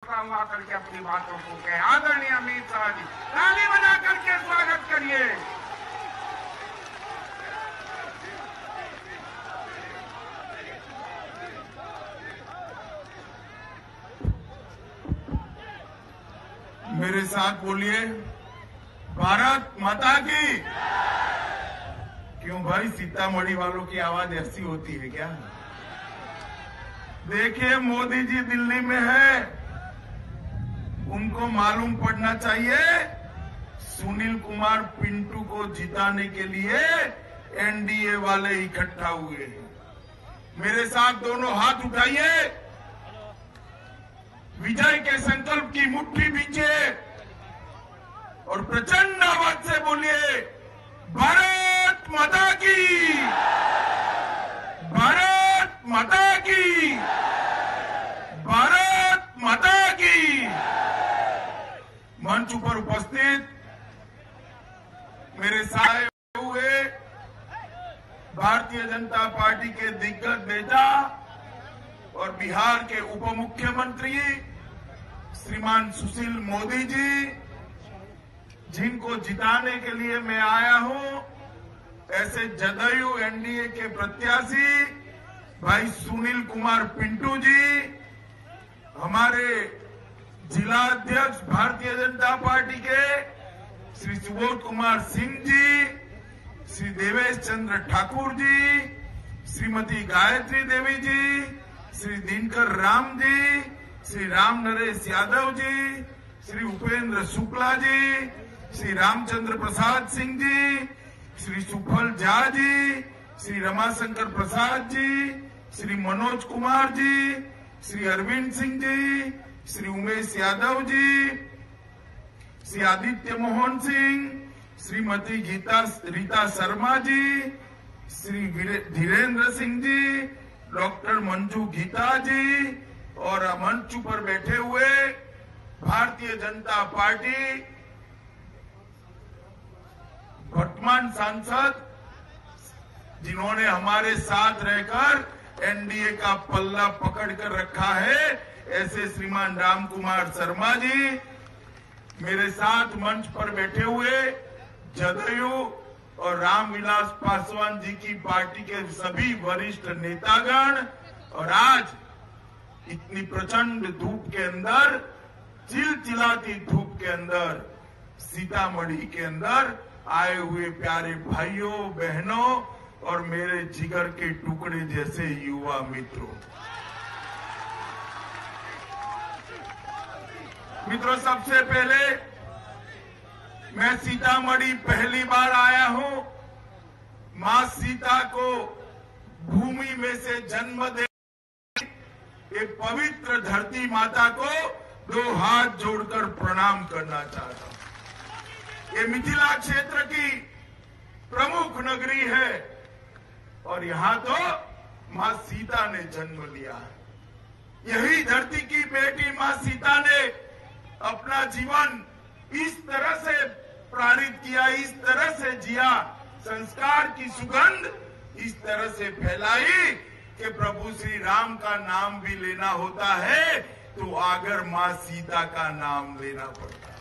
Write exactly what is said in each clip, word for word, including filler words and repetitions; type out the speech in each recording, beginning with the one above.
खड़ा हुआ करके अपनी बातों को कहे। आदरणीय अमित शाह जी, ताली बजा करके स्वागत करिए। मेरे साथ बोलिए, भारत माता की। क्यों भाई, सीतामढ़ी वालों की आवाज ऐसी होती है क्या? देखिए, मोदी जी दिल्ली में है, उनको मालूम पड़ना चाहिए सुनील कुमार पिंटू को जिताने के लिए एनडीए वाले इकट्ठा हुए हैं। मेरे साथ दोनों हाथ उठाइए, विजय के संकल्प की मुट्ठी बीचे और प्रचंड आवाज से बोलिए, भारत माता की, भारत माता की, भारत माता की। मंच पर उपस्थित मेरे साथ हुए भारतीय जनता पार्टी के दिग्गज नेता और बिहार के उप मुख्यमंत्री श्रीमान सुशील मोदी जी, जिनको जिताने के लिए मैं आया हूं, ऐसे जदयू एनडीए के प्रत्याशी भाई सुनील कुमार पिंटू जी, हमारे जिला अध्यक्ष भारतीय जनता पार्टी के श्री सुबोध कुमार सिंह जी, श्री देवेश चंद्र ठाकुर जी, श्रीमती गायत्री देवी जी, श्री दिनकर राम जी, श्री राम नरेश यादव जी, श्री उपेंद्र शुक्ला जी, श्री रामचंद्र प्रसाद सिंह जी, श्री सुफल झा जी, श्री रमाशंकर प्रसाद जी, श्री मनोज कुमार जी, श्री अरविंद सिंह जी, श्री उमेश यादव जी, श्री आदित्य मोहन सिंह, श्रीमती गीता रीता शर्मा जी, श्री धीरेन्द्र सिंह जी, डॉक्टर मंजू गीता जी और मंच पर बैठे हुए भारतीय जनता पार्टी वर्तमान सांसद, जिन्होंने हमारे साथ रहकर एनडीए का पल्ला पकड़ कर रखा है, ऐसे श्रीमान राम कुमार शर्मा जी, मेरे साथ मंच पर बैठे हुए जदयू और रामविलास पासवान जी की पार्टी के सभी वरिष्ठ नेतागण, और आज इतनी प्रचंड धूप के अंदर, चिलचिलाती धूप के अंदर, सीतामढ़ी के अंदर आए हुए प्यारे भाइयों बहनों और मेरे जिगर के टुकड़े जैसे युवा मित्रों। मित्रों, सबसे पहले मैं सीतामढ़ी पहली बार आया हूं। मां सीता को भूमि में से जन्म दे एक पवित्र धरती माता को दो हाथ जोड़कर प्रणाम करना चाहता हूं। ये मिथिला क्षेत्र की प्रमुख नगरी है और यहां तो मां सीता ने जन्म लिया है। यही धरती की बेटी मां सीता ने अपना जीवन इस तरह से प्रेरित किया, इस तरह से जिया, संस्कार की सुगंध इस तरह से फैलाई कि प्रभु श्री राम का नाम भी लेना होता है तो आगर मां सीता का नाम लेना पड़ता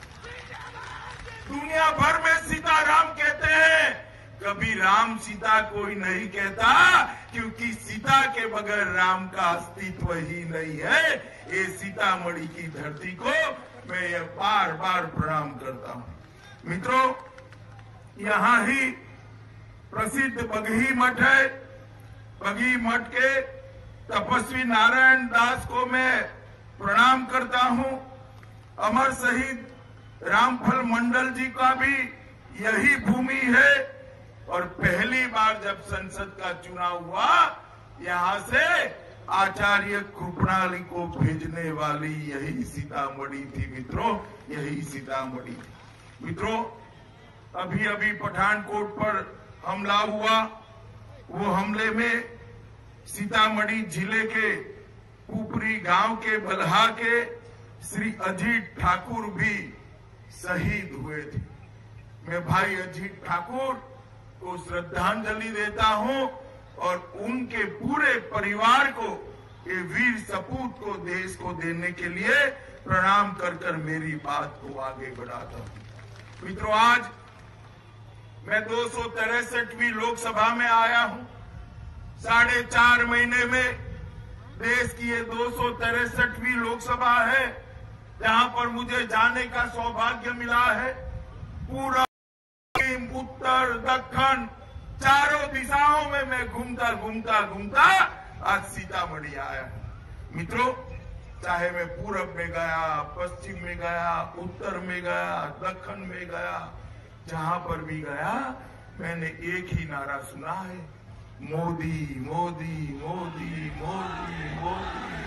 है। दुनिया भर में सीता राम कहते हैं, कभी राम सीता कोई नहीं कहता, क्योंकि सीता के बगैर राम का अस्तित्व ही नहीं है। ये सीतामढ़ी की धरती को मैं ये बार बार प्रणाम करता हूं। मित्रों, यहाँ ही प्रसिद्ध बगही मठ है। बगही मठ के तपस्वी नारायण दास को मैं प्रणाम करता हूं। अमर शहीद रामफल मंडल जी का भी यही भूमि है और पहली बार जब संसद का चुनाव हुआ, यहाँ से आचार्य कृपणाली को भेजने वाली यही सीतामढ़ी थी। मित्रों, यही सीतामढ़ी थी। मित्रों, अभी अभी पठानकोट पर हमला हुआ, वो हमले में सीतामढ़ी जिले के ऊपरी गांव के बलहा के श्री अजीत ठाकुर भी शहीद हुए थे। मैं भाई अजीत ठाकुर को श्रद्धांजलि देता हूं और उनके पूरे परिवार को, ये वीर सपूत को देश को देने के लिए प्रणाम कर कर मेरी बात को आगे बढ़ाता हूं। मित्रों, आज मैं दो सौ तिरसठवीं लोकसभा में आया हूं। साढ़े चार महीने में देश की ये दो सौ तिरसठवीं लोकसभा है जहां पर मुझे जाने का सौभाग्य मिला है। पूरा उत्तर दक्षिण चारों दिशाओं में मैं घूमता घूमता घूमता आज सीतामढ़ी आया हूं। मित्रों, चाहे मैं पूरब में गया, पश्चिम में गया, उत्तर में गया, दक्षिण में गया, जहां पर भी गया मैंने एक ही नारा सुना है, मोदी मोदी मोदी मोदी मोदी।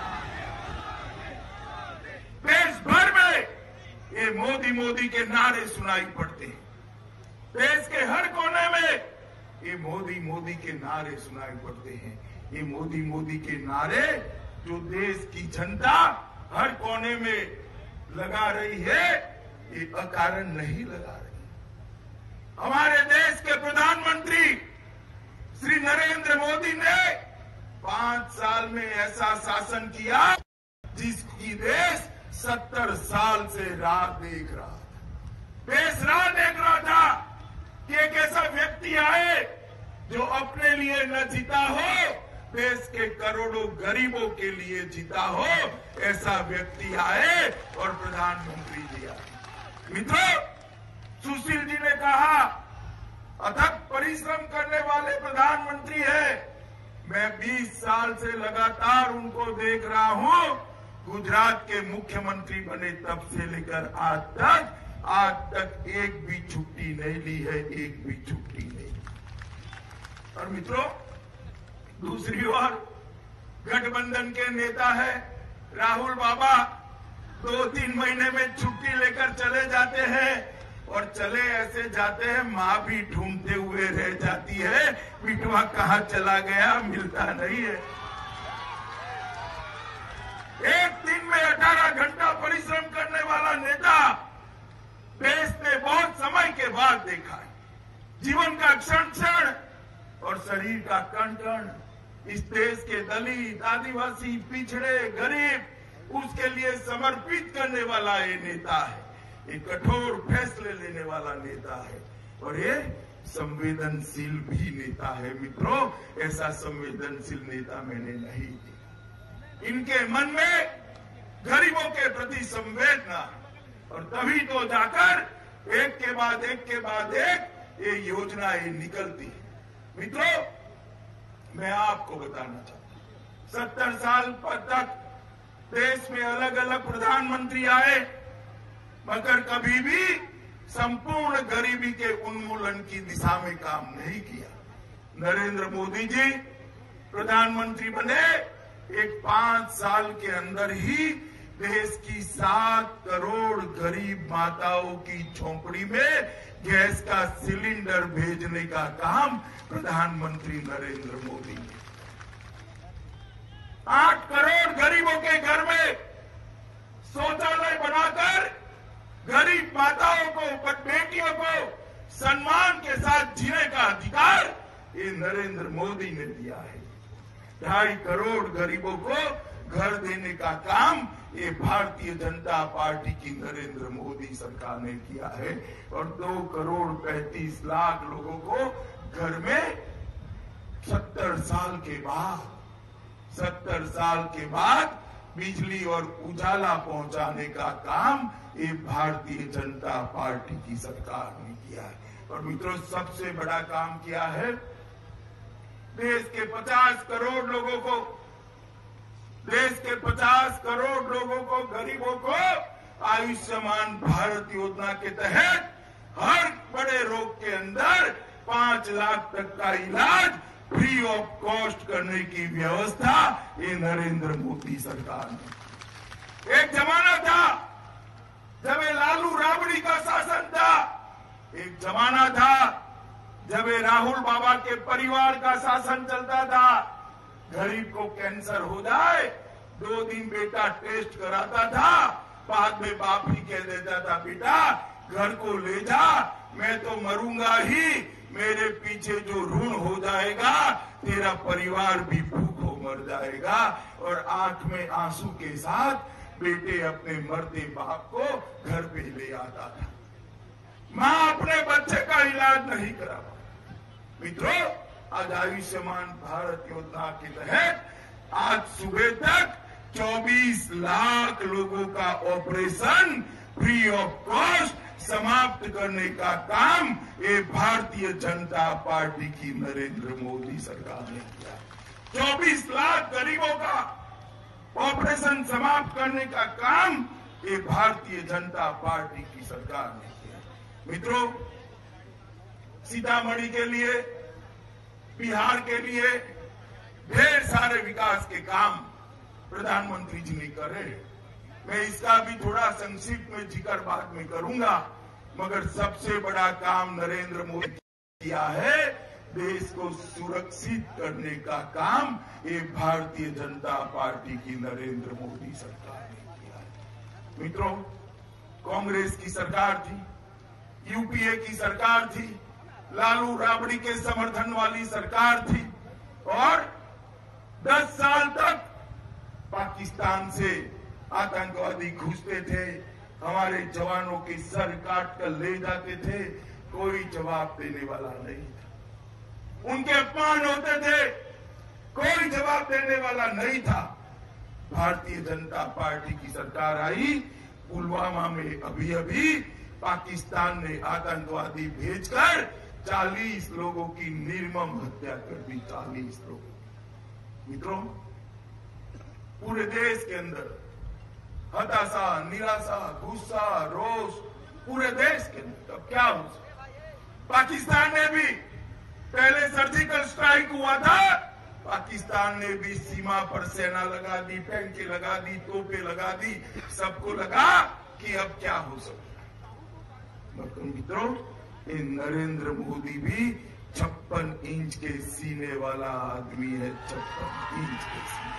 देश भर में ये मोदी मोदी के नारे सुनाई पड़ते हैं। देश के हर कोने में ये मोदी मोदी के नारे सुनाई पड़ते हैं। ये मोदी मोदी के नारे जो देश की जनता हर कोने में लगा रही है, ये अकारण नहीं लगा रही। हमारे देश के प्रधानमंत्री श्री नरेंद्र मोदी ने पांच साल में ऐसा शासन किया जिसकी देश सत्तर साल से राह देख रहा था। देश राह देख रहा था कि एक ऐसा व्यक्ति आए जो अपने लिए न जीता हो, देश के करोड़ों गरीबों के लिए जीता हो, ऐसा व्यक्ति आए और प्रधानमंत्री जी आए। मित्रों, सुशील जी ने कहा अथक परिश्रम करने वाले प्रधानमंत्री है। मैं बीस साल से लगातार उनको देख रहा हूं। गुजरात के मुख्यमंत्री बने तब से लेकर आज तक आज तक एक भी छुट्टी नहीं ली है, एक भी छुट्टी नहीं। और मित्रों, दूसरी ओर गठबंधन के नेता है राहुल बाबा, दो तीन महीने में छुट्टी लेकर चले जाते हैं और चले ऐसे जाते हैं मां भी ढूंढते हुए रह जाती है, बिटवा कहां चला गया मिलता नहीं है। एक दिन में अठारह घंटा परिश्रम करने वाला नेता देश ने बहुत समय के बाद देखा है। जीवन का क्षण क्षण और शरीर का कण कण इस देश के दलित, आदिवासी, पिछड़े, गरीब, उसके लिए समर्पित करने वाला ये नेता है। एक कठोर फैसले लेने वाला नेता है और ये संवेदनशील भी नेता है। मित्रों, ऐसा संवेदनशील नेता मैंने नहीं देखा। इनके मन में गरीबों के प्रति संवेदना, और तभी तो जाकर एक के बाद एक के बाद एक ये योजनाएं निकलती है। मित्रों, मैं आपको बताना चाहता हूं, सत्तर साल तक देश में अलग अलग प्रधानमंत्री आए मगर कभी भी संपूर्ण गरीबी के उन्मूलन की दिशा में काम नहीं किया। नरेंद्र मोदी जी प्रधानमंत्री बने, एक पांच साल के अंदर ही देश की सात करोड़ गरीब माताओं की झोंपड़ी में गैस का सिलेंडर भेजने का काम प्रधानमंत्री नरेंद्र मोदी ने। आठ करोड़ गरीबों के घर में शौचालय बनाकर गरीब माताओं को, बेटियों को सम्मान के साथ जीने का अधिकार ये नरेंद्र मोदी ने दिया है। ढाई करोड़ गरीबों को घर देने का काम ये भारतीय जनता पार्टी की नरेंद्र मोदी सरकार ने किया है और दो करोड़ पैंतीस लाख लोगों को घर में सत्तर साल के बाद सत्तर साल के बाद बिजली और उजाला पहुंचाने का काम ये भारतीय जनता पार्टी की सरकार ने किया है। और मित्रों, सबसे बड़ा काम किया है, देश के पचास करोड़ लोगों को देश के पचास करोड़ लोगों को, गरीबों को आयुष्मान भारत योजना के तहत हर बड़े रोग के अंदर पांच लाख तक का इलाज फ्री ऑफ कॉस्ट करने की व्यवस्था ये नरेंद्र मोदी सरकार ने। एक जमाना था जब ये लालू राबड़ी का शासन था, एक जमाना था जब ये राहुल बाबा के परिवार का शासन चलता था। गरीब को कैंसर हो जाए, दो दिन बेटा टेस्ट कराता था, बाद में बाप ही कह देता था बेटा घर को ले जा, मैं तो मरूंगा ही, मेरे पीछे जो ऋण हो जाएगा तेरा परिवार भी भूखों मर जाएगा। और आंख में आंसू के साथ बेटे अपने मरते बाप को घर पे ले आता था। मां अपने बच्चे का इलाज नहीं करा पाती। मित्रों, आज आयुष्मान भारत योजना के तहत आज सुबह तक चौबीस लाख लोगों का ऑपरेशन फ्री ऑफ कॉस्ट समाप्त करने का काम ये भारतीय जनता पार्टी की नरेंद्र मोदी सरकार ने किया। चौबीस लाख गरीबों का ऑपरेशन समाप्त करने का काम ये भारतीय जनता पार्टी की सरकार ने किया। मित्रों, सीतामढ़ी के लिए, बिहार के लिए ढेर सारे विकास के काम प्रधानमंत्री जी ने करे। मैं इसका भी थोड़ा संक्षिप्त में जिक्र बाद में करूंगा, मगर सबसे बड़ा काम नरेंद्र मोदी किया है, देश को सुरक्षित करने का काम ये भारतीय जनता पार्टी की नरेंद्र मोदी सरकार ने किया है। मित्रों, कांग्रेस की सरकार थी, यूपीए की सरकार थी, लालू राबड़ी के समर्थन वाली सरकार थी और दस साल तक पाकिस्तान से आतंकवादी घुसते थे, हमारे जवानों के सर काट कर ले जाते थे, कोई जवाब देने वाला नहीं था। उनके अपमान होते थे, कोई जवाब देने वाला नहीं था। भारतीय जनता पार्टी की सरकार आई, पुलवामा में अभी अभी पाकिस्तान ने आतंकवादी भेजकर चालीस लोगों की निर्मम हत्या कर दी। चालीस लोगों। मित्रों, पूरे देश के अंदर हताशा, निराशा, गुस्सा, रोष पूरे देश के अंदर। अब क्या हो सकता? पाकिस्तान ने भी पहले सर्जिकल स्ट्राइक हुआ था, पाकिस्तान ने भी सीमा पर सेना लगा दी, टैंकें लगा दी, तोपें लगा दी, सबको लगा कि अब क्या हो सकता है। मगर मित्रों, ये नरेंद्र मोदी भी छप्पन इंच के सीने वाला आदमी है। छप्पन इंच के सीने।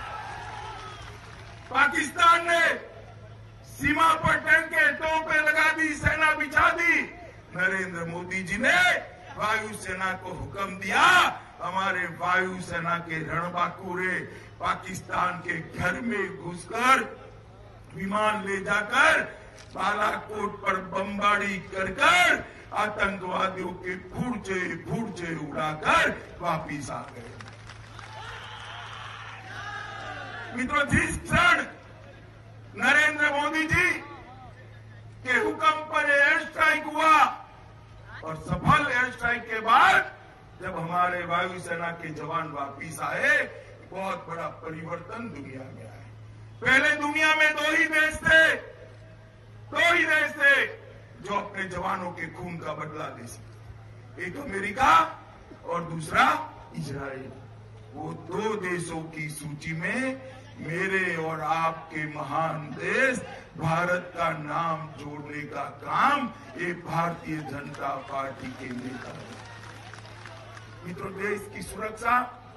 पाकिस्तान ने सीमा पर टैंकें, तोपें लगा दी, सेना बिछा दी। नरेंद्र मोदी जी ने वायुसेना को हुक्म दिया, हमारे वायुसेना के रणबांकुरे पाकिस्तान के घर में घुसकर विमान ले जाकर बालाकोट पर बमबारी कर कर आतंकवादियों के फुर्जे फुर्जे उड़ाकर वापिस आ गए। मित्रों, जिस क्षण नरेंद्र मोदी जी के हुक्म पर एयर स्ट्राइक हुआ और सफल एयर स्ट्राइक के बाद जब हमारे वायुसेना के जवान वापिस आए, बहुत बड़ा परिवर्तन दुनिया में आया। पहले दुनिया में दो ही देश थे, दो ही देश थे जो अपने जवानों के खून का बदला ले सकते, एक अमेरिका और दूसरा इजराइल। वो दो देशों की सूची में मेरे और आपके महान देश भारत का नाम जोड़ने का काम ये भारतीय जनता पार्टी के नेता है। मित्रों, देश की सुरक्षा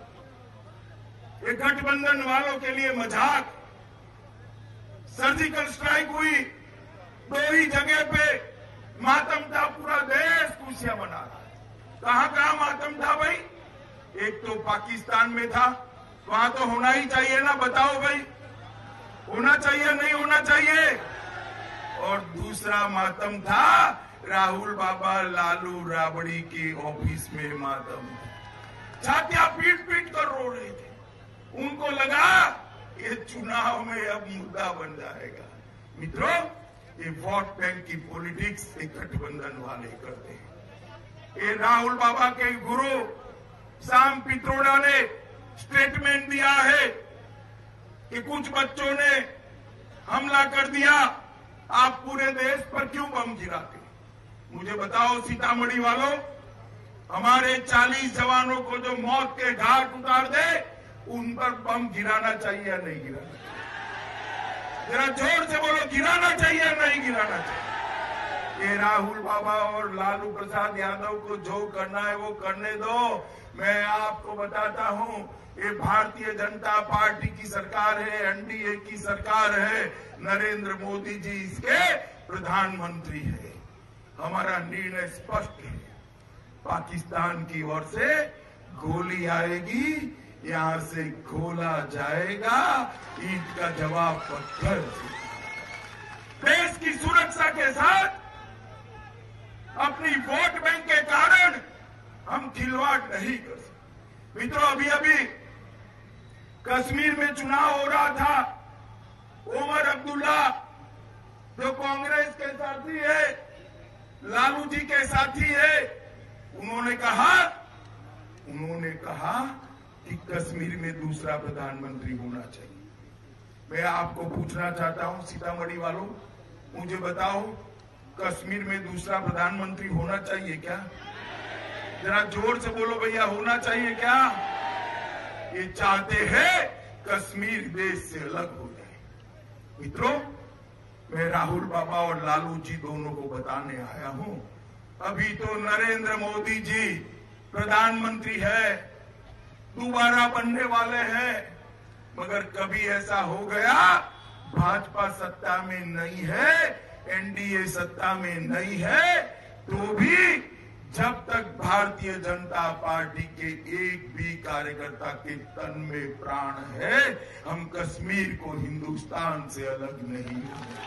ये गठबंधन वालों के लिए मजाक। सर्जिकल स्ट्राइक हुई, दो ही जगह पे मातम था, पूरा देश खुशियां मना रहा है। कहां कहां मातम था भाई? एक तो पाकिस्तान में था, वहां तो होना ही चाहिए ना, बताओ भाई, होना चाहिए नहीं होना चाहिए? और दूसरा मातम था राहुल बाबा लालू राबड़ी के ऑफिस में मातम। छातियां पीट पीट कर रो रहे थे। उनको लगा ये चुनाव में अब मुद्दा बन जाएगा। मित्रों, ये वोट बैंक की पॉलिटिक्स एक गठबंधन वाले करते हैं। ये राहुल बाबा के गुरु शाम पित्रोड़ा ने स्टेटमेंट दिया है कि कुछ बच्चों ने हमला कर दिया, आप पूरे देश पर क्यों बम गिराते? मुझे बताओ सीतामढ़ी वालों, हमारे चालीस जवानों को जो मौत के घाट उतार दे, उन पर बम गिराना चाहिए या नहीं गिराना चाहिए? जरा जोर से बोलो, गिराना चाहिए या नहीं गिराना चाहिए? ये राहुल बाबा और लालू प्रसाद यादव को जो करना है वो करने दो। मैं आपको बताता हूं, ये भारतीय जनता पार्टी की सरकार है, एनडीए की सरकार है, नरेंद्र मोदी जी इसके प्रधानमंत्री है। हमारा निर्णय स्पष्ट है, पाकिस्तान की ओर से गोली आएगी, यहां से गोला जाएगा, ईंट का जवाब पत्थर से। साथ अपनी वोट बैंक के कारण हम खिलवाड़ नहीं कर सकते। मित्रों, अभी अभी कश्मीर में चुनाव हो रहा था। उमर अब्दुल्ला जो कांग्रेस के साथी है, लालू जी के साथी है, उन्होंने कहा उन्होंने कहा कि कश्मीर में दूसरा प्रधानमंत्री होना चाहिए। मैं आपको पूछना चाहता हूं, सीतामढ़ी वालों, मुझे बताओ, कश्मीर में दूसरा प्रधानमंत्री होना चाहिए क्या? जरा जोर से बोलो भैया, होना चाहिए क्या? ये चाहते हैं कश्मीर देश से अलग हो जाए। मित्रों, मैं राहुल बाबा और लालू जी दोनों को बताने आया हूं, अभी तो नरेंद्र मोदी जी प्रधानमंत्री है, दोबारा बनने वाले हैं, मगर कभी ऐसा हो गया भाजपा सत्ता में नहीं है, एनडीए सत्ता में नहीं है, तो भी जब तक भारतीय जनता पार्टी के एक भी कार्यकर्ता के तन में प्राण है, हम कश्मीर को हिंदुस्तान से अलग नहीं होंगे।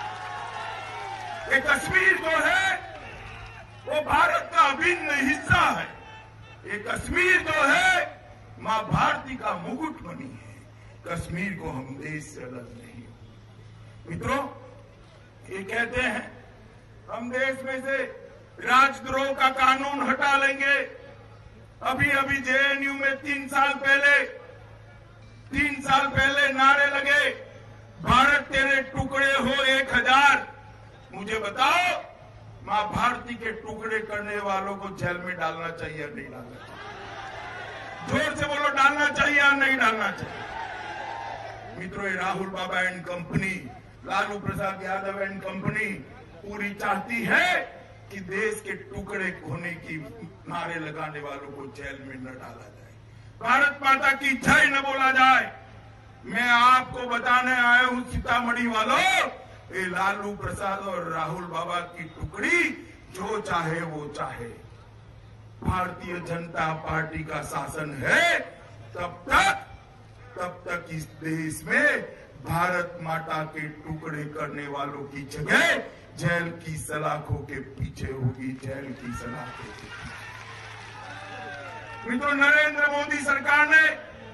ये कश्मीर जो है वो भारत का अभिन्न हिस्सा है। ये कश्मीर जो है मां भारती का मुकुट बनी है। कश्मीर को हम देश से अलग नहीं होंगे। मित्रों, ये कहते हैं हम देश में से राजद्रोह का कानून हटा लेंगे। अभी अभी जेएनयू में तीन साल पहले तीन साल पहले नारे लगे, भारत तेरे टुकड़े हो एक हजार। मुझे बताओ, मां भारती के टुकड़े करने वालों को जेल में डालना चाहिए या नहीं डालना चाहिए? जोर से बोलो, डालना चाहिए या नहीं डालना चाहिए? मित्रों, ये Rahul Baba and company, Lalu Prasad Yadav and company पूरी चाहती है कि देश के टुकड़े होने की नारे लगाने वालों को जेल में न डाला जाए, भारत माता की जय न बोला जाए। मैं आपको बताने आया हूं सीतामढ़ी वालों, ये लालू प्रसाद और राहुल बाबा की टुकड़ी जो चाहे वो चाहे, भारतीय जनता पार्टी का शासन है तब तक तब तक इस देश में भारत माता के टुकड़े करने वालों की जगह जेल की सलाखों के पीछे होगी, जेल की सलाखों के पीछे। मित्रों, नरेंद्र मोदी सरकार ने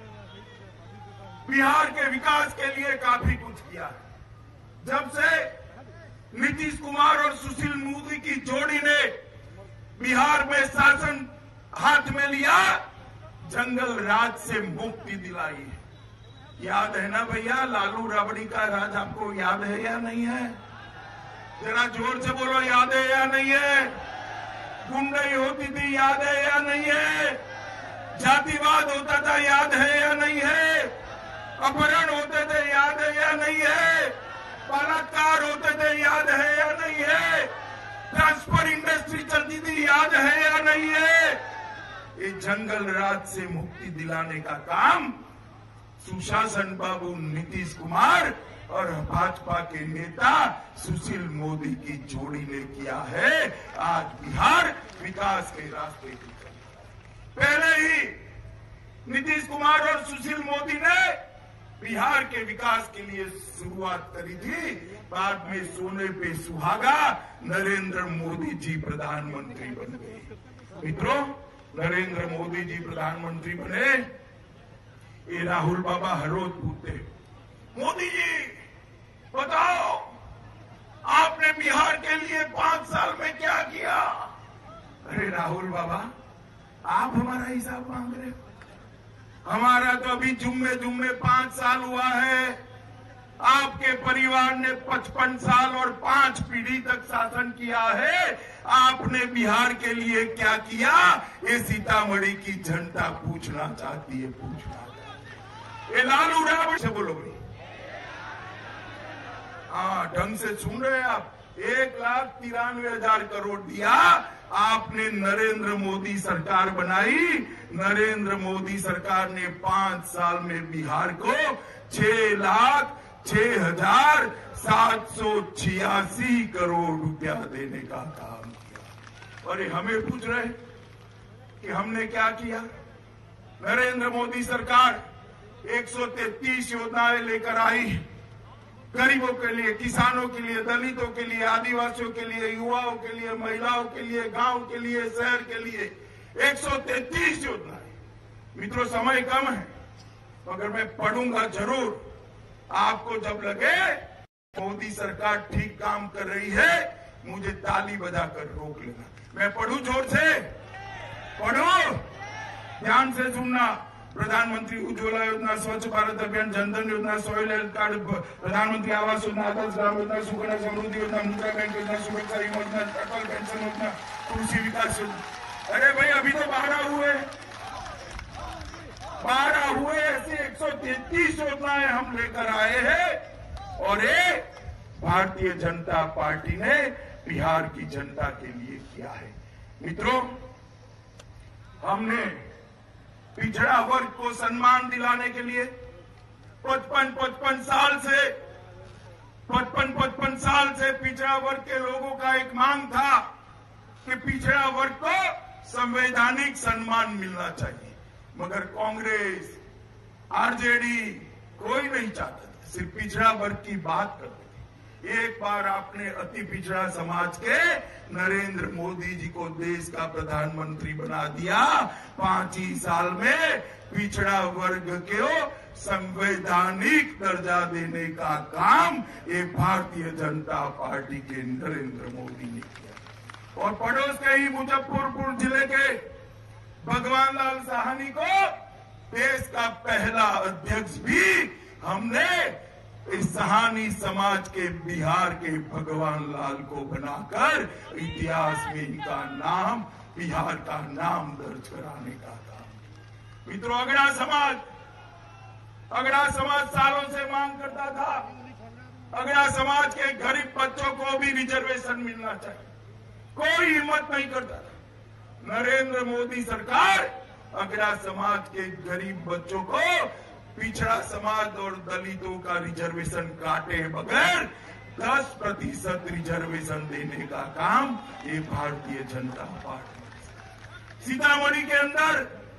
बिहार के विकास के लिए काफी कुछ किया है। जब से नीतीश कुमार और सुशील मोदी की जोड़ी ने बिहार में शासन हाथ में लिया, जंगल राज से मुक्ति दिलाई है। याद है ना भैया, लालू राबड़ी का राज आपको याद है या नहीं है? जरा जोर से बोलो, याद है या नहीं है? गुंडई होती थी, याद है या नहीं है? जातिवाद होता था, याद है या नहीं है? अपहरण होते थे, याद है या नहीं है? बलात्कार होते थे, याद है या नहीं है? ट्रांसफर इंडस्ट्री चलती थी, याद है या नहीं है? ये जंगल राज से मुक्ति दिलाने का काम सुशासन बाबू नीतीश कुमार और भाजपा के नेता सुशील मोदी की जोड़ी ने किया है। आज बिहार विकास के रास्ते पर चल रहा है। पहले ही नीतीश कुमार और सुशील मोदी ने बिहार के विकास के लिए शुरुआत करी थी, बाद में सोने पे सुहागा नरेंद्र मोदी जी प्रधानमंत्री बन गए। मित्रों, नरेंद्र मोदी जी प्रधानमंत्री बने, ये राहुल बाबा हर रोज पूछते, मोदी जी बताओ आपने बिहार के लिए पांच साल में क्या किया? अरे राहुल बाबा, आप हमारा हिसाब मांग रहे हो? हमारा तो अभी जुम्मे जुम्मे पांच साल हुआ है। आपके परिवार ने पचपन साल और पांच पीढ़ी तक शासन किया है। आपने बिहार के लिए क्या किया? ये सीतामढ़ी की जनता पूछना चाहती है, पूछना चाहती है। ये लालू राबड़ी से बोलो भाई, हाँ ढंग से सुन रहे हैं आप? एक लाख तिरानवे हजार करोड़ दिया आपने, नरेंद्र मोदी सरकार बनाई। नरेंद्र मोदी सरकार ने पांच साल में बिहार को छह लाख छह हजार सात सौ छियासी करोड़ रुपया देने का काम किया। और ये हमें पूछ रहे कि हमने क्या किया? नरेंद्र मोदी सरकार एक सौ तैंतीस योजनाएं लेकर आई, गरीबों के लिए, किसानों के लिए, दलितों के लिए, आदिवासियों के लिए, युवाओं के लिए, महिलाओं के लिए, गांव के लिए, शहर के लिए एक सौ तैंतीस योजनाएं। मित्रों, समय कम है मगर मैं पढ़ूंगा जरूर। आपको जब लगे मोदी सरकार ठीक काम कर रही है, मुझे ताली बजाकर रोक लेना। मैं पढ़ूं जोर से, पढ़ो, ध्यान से सुनना। प्रधानमंत्री उज्ज्वला योजना, स्वच्छ भारत अभियान, जनधन योजना, सॉइल हेल्थ कार्ड, प्रधानमंत्री आवास योजना, आदर्श ग्राम योजना, सुकन्या समृद्धि योजना, मुद्रा बैंक योजना, सुरक्षा योजना, अटल पेंशन योजना, कृषि विकास योजना। अरे भाई, अभी तो बारह हुए बारह हुए ऐसे एक सौ तैंतीस योजनाएं हम लेकर आए हैं और ये भारतीय जनता पार्टी ने बिहार की जनता के लिए किया है। मित्रों, हमने पिछड़ा वर्ग को सम्मान दिलाने के लिए पचपन पचपन साल से पचपन पचपन साल से पिछड़ा वर्ग के लोगों का एक मांग था कि पिछड़ा वर्ग को संवैधानिक सम्मान मिलना चाहिए, मगर कांग्रेस, आरजेडी कोई नहीं चाहता था, सिर्फ पिछड़ा वर्ग की बात करते थे। एक बार आपने अति पिछड़ा समाज के नरेंद्र मोदी जी को देश का प्रधानमंत्री बना दिया। पांच ही साल में पिछड़ा वर्ग को संवैधानिक दर्जा देने का काम ये भारतीय जनता पार्टी के नरेंद्र मोदी ने किया। और पड़ोस के ही मुजफ्फरपुर जिले के भगवान लाल साहनी को देश का पहला अध्यक्ष भी हमने इस सहानी समाज के बिहार के भगवान लाल को बनाकर इतिहास में इनका नाम, बिहार का नाम दर्ज कराने का काम। मित्रों, अगड़ा समाज अगड़ा समाज सालों से मांग करता था, अगड़ा समाज के गरीब बच्चों को भी रिजर्वेशन मिलना चाहिए, कोई हिम्मत नहीं करता था। नरेंद्र मोदी सरकार अगड़ा समाज के गरीब बच्चों को पिछड़ा समाज और दलितों का रिजर्वेशन काटे बगैर दस प्रतिशत रिजर्वेशन देने का काम ये भारतीय जनता पार्टी। सीतामढ़ी के अंदर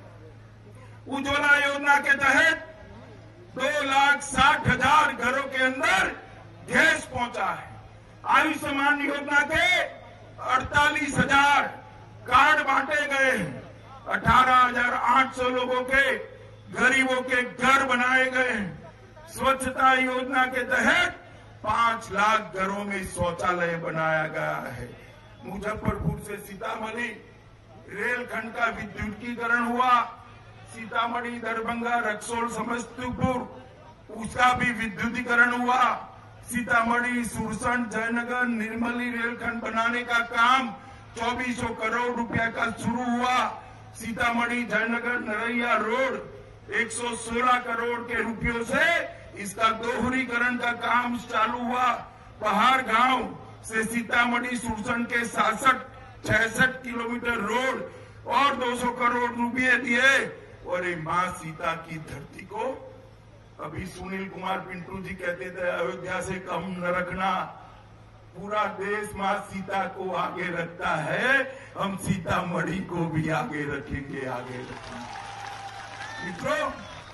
उज्ज्वला योजना के तहत दो लाख साठ हजार घरों के अंदर गैस पहुंचा है। आयुष्मान योजना के अड़तालीस हजार कार्ड बांटे गए हैं। अठारह हजार आठ सौ लोगों के गरीबों के घर बनाए गए हैं। स्वच्छता योजना के तहत पांच लाख घरों में शौचालय बनाया गया है। मुजफ्फरपुर से सीतामढ़ी रेलखंड का विद्युतीकरण हुआ। सीतामढ़ी, दरभंगा, रक्सौल, समस्तीपुर उसका भी विद्युतीकरण हुआ। सीतामढ़ी, सुरसंड, जयनगर, निर्मली रेलखंड बनाने का काम चौबीस सौ करोड़ रुपया का शुरू हुआ। सीतामढ़ी जयनगर नरैया रोड एक सौ सोलह करोड़ के रुपयों से इसका दोहरीकरण का काम चालू हुआ। पहाड़ गांव से सीतामढ़ी सुरसंड के सासठ छियासठ किलोमीटर रोड और दो सौ करोड़ रुपये दिए। और ये मां सीता की धरती को अभी सुनील कुमार पिंटू जी कहते थे अयोध्या से कम न रखना, पूरा देश मां सीता को आगे रखता है, हम सीतामढ़ी को भी आगे रखेंगे आगे रखेंगे। मित्रों,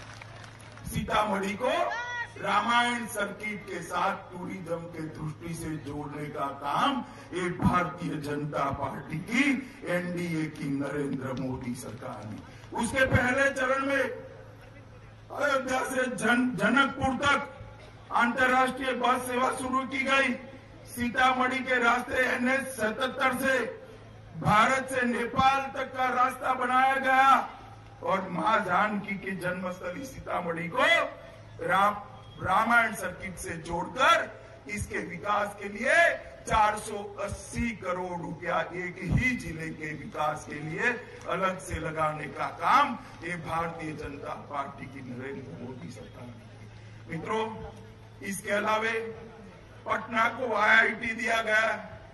सीतामढ़ी को रामायण सर्किट के साथ टूरिज्म के दृष्टि से जोड़ने का काम ये भारतीय जनता पार्टी की एनडीए की नरेंद्र मोदी सरकार ने। उसके पहले चरण में अयोध्या से जन, जनकपुर तक अंतर्राष्ट्रीय बस सेवा शुरू की गई। सीतामढ़ी के रास्ते एन एच सतहत्तर से भारत से नेपाल तक का रास्ता बनाया गया और मां जानकी की जन्मस्थली सीतामढ़ी को राम रामायण सर्किट से जोड़कर इसके विकास के लिए चार सौ अस्सी करोड़ रुपया एक ही जिले के विकास के लिए अलग से लगाने का काम ये भारतीय जनता पार्टी की नरेंद्र मोदी सरकार ने। मित्रों, इसके अलावे पटना को आई आई टी दिया गया,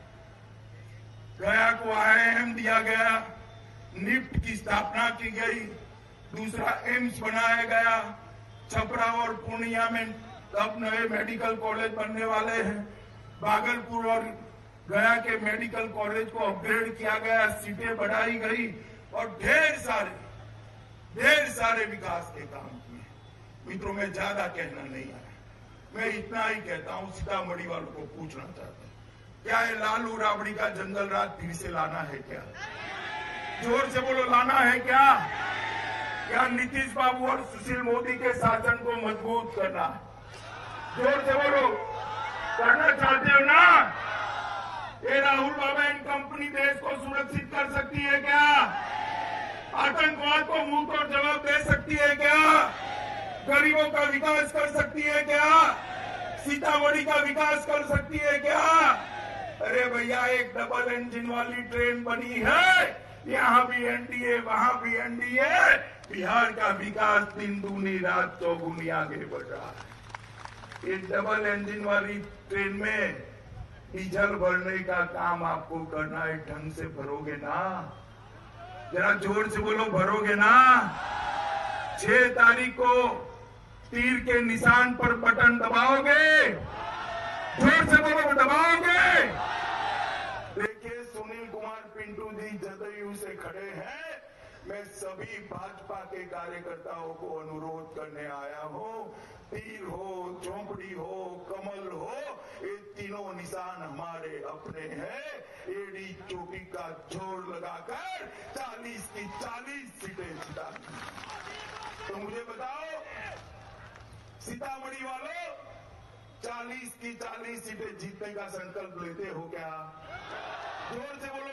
गया को आई आई एम दिया गया, निफ्ट की स्थापना की गई, दूसरा एम्स बनाया गया। छपरा और पूर्णिया में अब नए मेडिकल कॉलेज बनने वाले हैं। भागलपुर और गया के मेडिकल कॉलेज को अपग्रेड किया गया, सीटें बढ़ाई गई और ढेर सारे ढेर सारे विकास के काम किए। मित्रों, में ज्यादा कहना नहीं आ रहा। मैं इतना ही कहता हूं, सीतामढ़ी वालों को पूछना चाहता हूं, क्या ये लालू राबड़ी का जंगल राज फिर से लाना है क्या? जोर से बोलो, लाना है क्या? क्या नीतीश बाबू और सुशील मोदी के शासन को मजबूत करना है? जोर से बोलो, करना चाहते हो ना? ये राहुल बाबा एंड कंपनी देश को सुरक्षित कर सकती है क्या? आतंकवाद को मुंह तोड़ जवाब दे सकती है क्या? गरीबों का विकास कर सकती है क्या? सीतामढ़ी का विकास कर सकती है क्या? अरे भैया, एक डबल इंजन वाली ट्रेन बनी है, यहाँ भी एनडीए वहां भी एनडीए, बिहार का विकास दिन दूनी रात चौगुनी आगे बढ़ रहा है। इस डबल इंजन वाली ट्रेन में डीजल भरने का काम आपको करना है, ढंग से भरोगे ना? जरा जोर से बोलो, भरोगे ना? छह तारीख को तीर के निशान पर बटन दबाओगे? जोर से बोलो, दबाओगे? देखिए, सुनील कुमार पिंटू जी जदयू से खड़े हैं। मैं सभी भाजपा के कार्यकर्ताओं को अनुरोध करने आया हूं, तीर हो, झोंपड़ी हो, कमल हो, ये तीनों निशान हमारे अपने हैं। एडी चोटी का जोर लगाकर चालीस की चालीस सीटें जिता। तो मुझे बताओ, सीतामढ़ी वालों, चालीस की चालीस सीटें जीतने का संकल्प लेते हो क्या? जोर से बोलो।